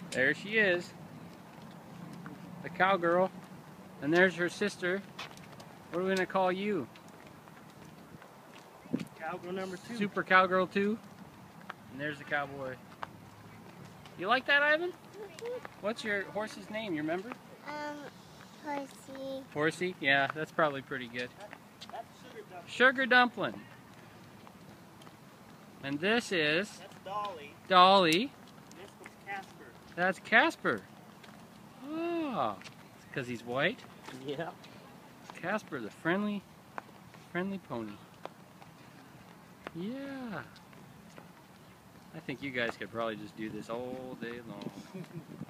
There she is. The cowgirl. And there's her sister. What are we going to call you? Cowgirl number 2. Super Cowgirl 2. And there's the cowboy. You like that, Ivan? What's your horse's name, you remember? Horsey. Horsey? Yeah, that's probably pretty good. That's Sugar Dumpling. And this is... That's Dolly. Dolly. This was Casper. That's Casper. Oh, because he's white? Yeah. Casper, the friendly pony. Yeah. I think you guys could probably just do this all day long.